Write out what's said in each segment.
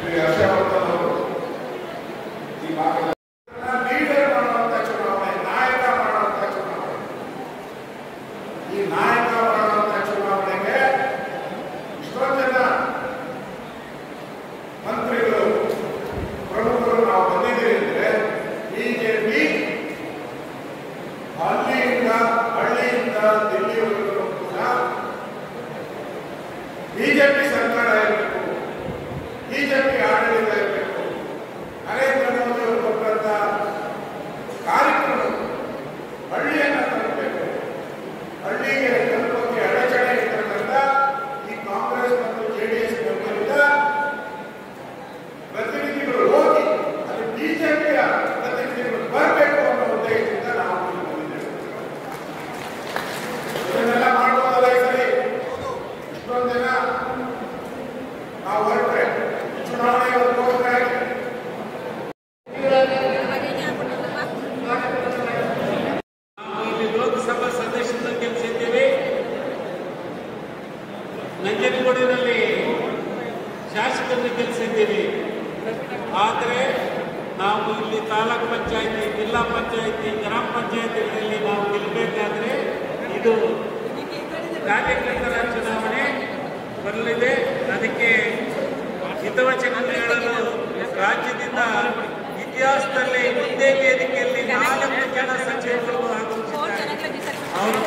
ಶ್ರೀ ಹರ್ಷವರ್ಧನ್ ಅವರು ಈ ಭಾಗದ ಲೀಡರ್ ಮಾಡುವಂತ ಚುನಾವಣೆ, ನಾಯಕ ಮಾಡುವಂತ ಚುನಾವಣೆ. ಈ ನಾಯಕ ಮಾಡುವಂತ ಚುನಾವಣೆಗೆ ಇಷ್ಟೊಂದು ಜನ ಮಂತ್ರಿಗಳು, ಪ್ರಮುಖರು ನಾವು ಬಂದಿದ್ದೀವಿ ಅಂದ್ರೆ ಬಿಜೆಪಿ ಹಳ್ಳಿಯಿಂದ ದಿಲ್ಲಿವರೆಗೂ ಕೂಡ ಬಿಜೆಪಿ ಸರ್ಕಾರ ಇರಬೇಕು, ಬಿಜೆಪಿ ಆಡಳಿತ ಇರಬೇಕು. ನರೇಂದ್ರ ಮೋದಿ ಅವರು ಕೊಟ್ಟಂತ ಕಾರ್ಯಕ್ರಮ ಹಳ್ಳಿಯನ್ನು ತಲುಪಬೇಕು. ಹಳ್ಳಿಗೆ ತಲುಪಕ್ಕೆ ಅಡಚಣೆ ಇರ್ತಕ್ಕಂಥ ಈ ಕಾಂಗ್ರೆಸ್ ಮತ್ತು ಜೆಡಿಎಸ್ ಬೆಂಬಲಿತ ಪ್ರತಿನಿಧಿಗಳು ಹೋಗಿ ಅದು ಬಿಜೆಪಿಯ ಪ್ರತಿನಿಧಿಗಳು ಬರಬೇಕು ಅನ್ನೋ ಉದ್ದೇಶದಿಂದ ನಾವು ಬಂದಿದ್ದೇವೆ. ಇದನ್ನೆಲ್ಲ ಮಾಡುವುದಲ್ಲ ಈ ಸರಿ. ಇಷ್ಟೊಂದು ಜನ ನಾವು ಹೊರಟ್ರೆ ಚುನಾವಣೆ ಹೋಗ್ತಾ ಇದೆ. ಇಲ್ಲಿ ಲೋಕಸಭಾ ಸದಸ್ಯರನ್ನು ಗೆಲ್ಲಿಸಿದ್ದೇವೆ. ನಂಜನಗೂಡಿನಲ್ಲಿ ಶಾಸಕರನ್ನು ಗೆಲ್ಲಿಸಿದ್ದೇವೆ. ಆದರೆ ನಾವು ಇಲ್ಲಿ ತಾಲೂಕು ಪಂಚಾಯತಿ, ಜಿಲ್ಲಾ ಪಂಚಾಯತಿ, ಗ್ರಾಮ ಪಂಚಾಯತಿಗಳಲ್ಲಿ ನಾವು ಗೆಲ್ಲಬೇಕಾದ್ರೆ ಇದು ಕಾರ್ಯಕರ್ತರ ಚುನಾವಣೆ ಬರಲಿದೆ. ಅದಕ್ಕೆ ಹಿತವಚನವನ್ನು ಹೇಳಲು ರಾಜ್ಯದಿಂದ ಇತಿಹಾಸದಲ್ಲಿ ಒಂದೇ ವೇದಿಕೆಯಲ್ಲಿ 4 ಜನ ಸಚಿವರು ಆಗಮಿಸಿದ್ದಾರೆ. ಅವರು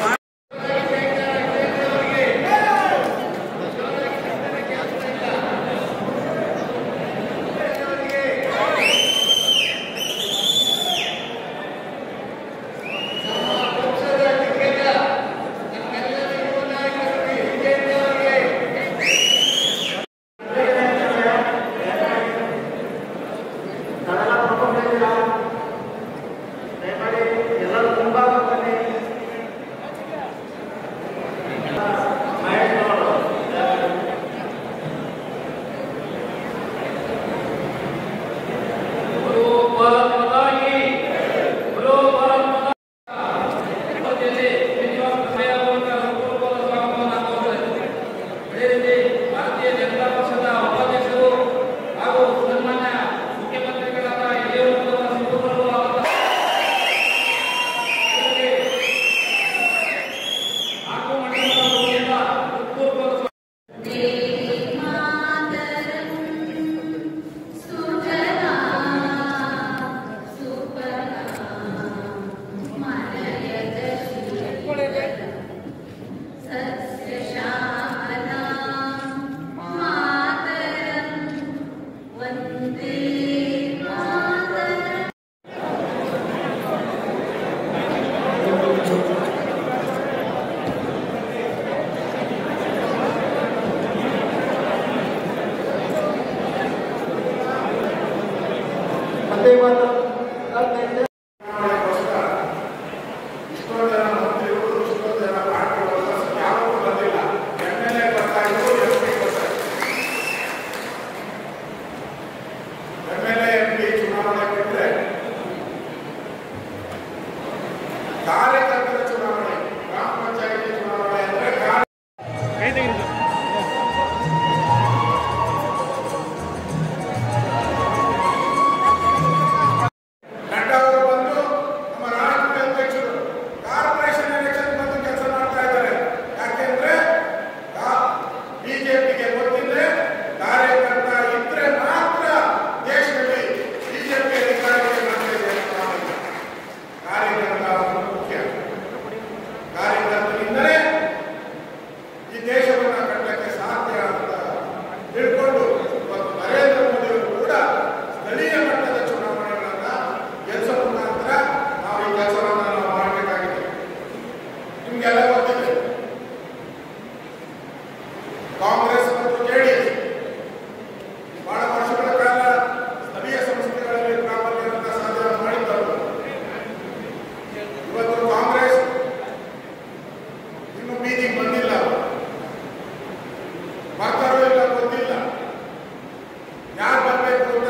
ಕಾರ್ಯಕರ್ತರ ಚುನಾವಣೆ, ಗ್ರಾಮ ಪಂಚಾಯತಿ ಚುನಾವಣೆ ಅಂದ್ರೆ ನಡ್ಡಾವರು ಬಂದು ನಮ್ಮ ರಾಜ್ಯದ ಅಧ್ಯಕ್ಷರು ಕಾರ್ಪೊರೇಷನ್ ಎಲೆಕ್ಷನ್ ಬಂದು ಕೆಲಸ ಮಾಡ್ತಾ ಇದ್ದಾರೆ. ಯಾಕೆಂದ್ರೆ ಬಿಜೆಪಿಗೆ ಗೊತ್ತಿದ್ರೆ ಕಾರ್ಯಕರ್ತ ಇದ್ರೆ ಮಾತ್ರ ದೇಶದಲ್ಲಿ ಬಿಜೆಪಿ ಅಧಿಕಾರಕ್ಕೆ ಬಂದಿದೆ. ಕಾರ್ಯಕರ್ತ ಮುಖ್ಯ. ಕಾರ್ಯಕರ್ತರಿಂದಲೇ ಈ ದೇಶವನ್ನು ಕಟ್ಟಕ್ಕೆ ಸಾಧ್ಯ ಅಂತ ತಿಳ್ಕೊಂಡು ಇವತ್ತು ನರೇಂದ್ರ ಮೋದಿ ಅವರು ಕೂಡ ಸ್ಥಳೀಯ ಮಟ್ಟದ ಚುನಾವಣೆಗಳನ್ನ ಗೆಲ್ಲಿಸುವ ಮುಖಾಂತರ ನಾವು ಈ ಕೆಲಸವನ್ನು ನಾವು ಮಾಡಬೇಕಾಗಿದೆ. ನಿಮ್ಗೆಲ್ಲ ಗೊತ್ತಿದೆ, ಕಾಂಗ್ರೆಸ್ ಮತ್ತು ಜೆಡಿಎಸ್ ಬಹಳ ವರ್ಷಗಳ ಕಾಲ ಸ್ಥಳೀಯ ಸಂಸ್ಥೆಗಳಲ್ಲಿ ಪ್ರಾಬಲ್ಯವನ್ನು ಸಾಧನೆ ಮಾಡಿದ್ದವರು. ಇವತ್ತು ಕಾಂಗ್ರೆಸ್ ಇನ್ನು ಬೀದಿಗೆ ಬಂದಿಲ್ಲ, ಬರ್ತಾರೋ ಇಲ್ಲ ಗೊತ್ತಿಲ್ಲ. ಯಾರು ಬರಬೇಕು